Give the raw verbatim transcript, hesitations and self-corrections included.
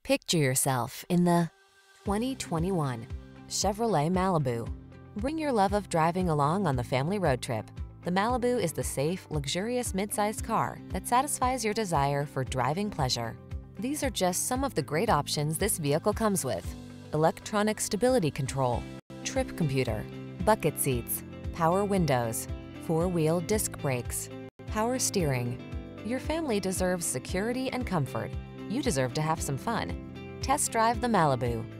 Picture yourself in the twenty twenty-one Chevrolet Malibu. Bring your love of driving along on the family road trip. The Malibu is the safe, luxurious midsize car that satisfies your desire for driving pleasure. These are just some of the great options this vehicle comes with: electronic stability control, trip computer, bucket seats, power windows, four-wheel disc brakes, power steering. Your family deserves security and comfort. You deserve to have some fun. Test drive the Malibu.